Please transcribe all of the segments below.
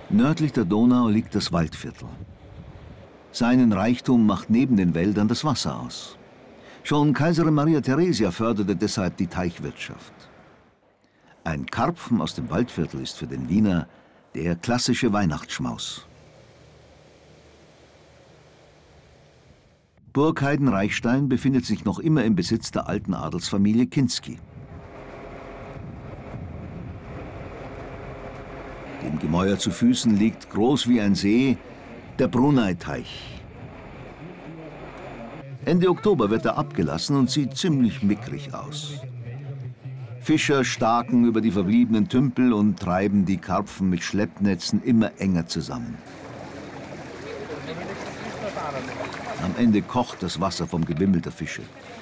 Nördlich der Donau liegt das Waldviertel. Seinen Reichtum macht neben den Wäldern das Wasser aus. Schon Kaiserin Maria Theresia förderte deshalb die Teichwirtschaft. Ein Karpfen aus dem Waldviertel ist für den Wiener der klassische Weihnachtsschmaus. Burg Heidenreichstein befindet sich noch immer im Besitz der alten Adelsfamilie Kinsky. Dem Gemäuer zu Füßen liegt, groß wie ein See, der Brunei-Teich. Ende Oktober wird er abgelassen und sieht ziemlich mickrig aus. Fischer starken über die verbliebenen Tümpel und treiben die Karpfen mit Schleppnetzen immer enger zusammen. Am Ende kocht das Wasser vom Gewimmel der Fische.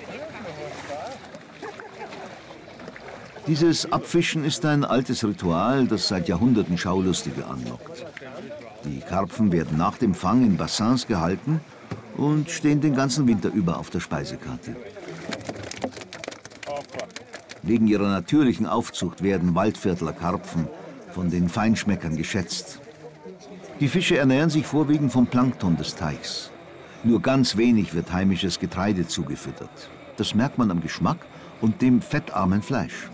Dieses Abfischen ist ein altes Ritual, das seit Jahrhunderten Schaulustige anlockt. Die Karpfen werden nach dem Fang in Bassins gehalten und stehen den ganzen Winter über auf der Speisekarte. Wegen ihrer natürlichen Aufzucht werden Waldviertler Karpfen von den Feinschmeckern geschätzt. Die Fische ernähren sich vorwiegend vom Plankton des Teichs. Nur ganz wenig wird heimisches Getreide zugefüttert. Das merkt man am Geschmack und dem fettarmen Fleisch.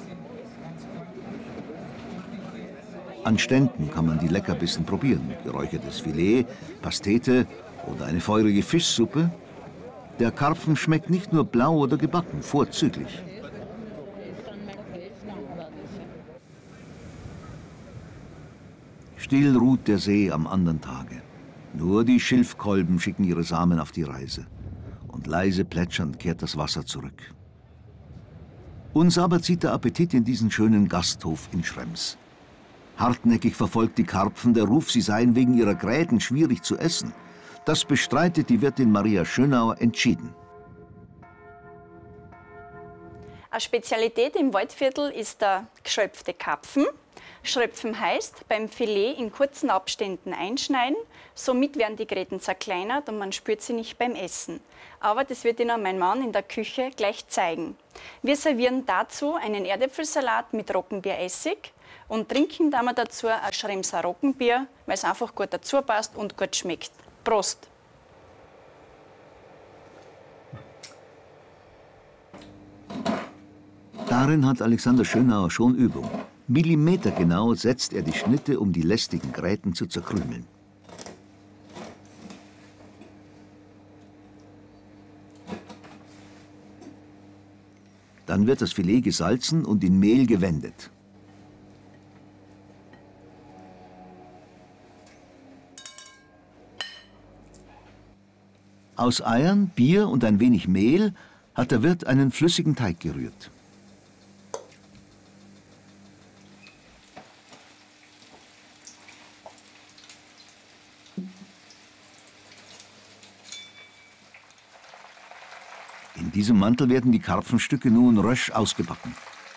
An Ständen kann man die Leckerbissen probieren. Geräuchertes Filet, Pastete oder eine feurige Fischsuppe. Der Karpfen schmeckt nicht nur blau oder gebacken, vorzüglich. Still ruht der See am anderen Tage. Nur die Schilfkolben schicken ihre Samen auf die Reise. Und leise plätschernd kehrt das Wasser zurück. Uns aber zieht der Appetit in diesen schönen Gasthof in Schrems. Hartnäckig verfolgt die Karpfen der Ruf, sie seien wegen ihrer Gräten schwierig zu essen. Das bestreitet die Wirtin Maria Schönauer entschieden. Eine Spezialität im Waldviertel ist der geschröpfte Karpfen. Schröpfen heißt, beim Filet in kurzen Abständen einschneiden. Somit werden die Gräten zerkleinert und man spürt sie nicht beim Essen. Aber das wird Ihnen mein Mann in der Küche gleich zeigen. Wir servieren dazu einen Erdäpfelsalat mit Roggenbieressig und trinken dazu ein Schremser Roggenbier, weil es einfach gut dazu passt und gut schmeckt. Prost! Darin hat Alexander Schönauer schon Übung. Millimetergenau setzt er die Schnitte, um die lästigen Gräten zu zerkrümeln. Dann wird das Filet gesalzen und in Mehl gewendet. Aus Eiern, Bier und ein wenig Mehl hat der Wirt einen flüssigen Teig gerührt. In diesem Mantel werden die Karpfenstücke nun rösch ausgebacken.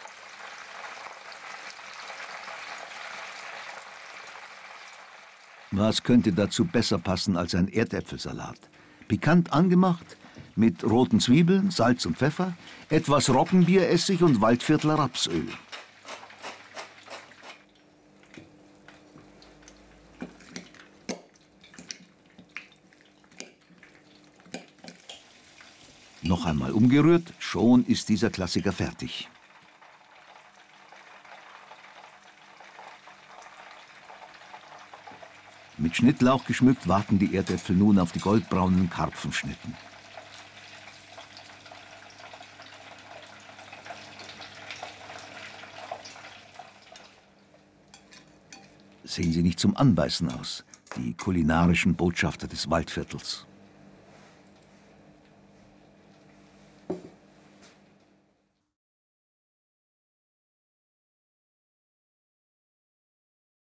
Was könnte dazu besser passen als ein Erdäpfelsalat? Pikant angemacht, mit roten Zwiebeln, Salz und Pfeffer, etwas Roggenbieressig und Waldviertler Rapsöl. Noch einmal umgerührt, schon ist dieser Klassiker fertig. Mit Schnittlauch geschmückt warten die Erdäpfel nun auf die goldbraunen Karpfenschnitten. Sehen sie nicht zum Anbeißen aus, die kulinarischen Botschafter des Waldviertels.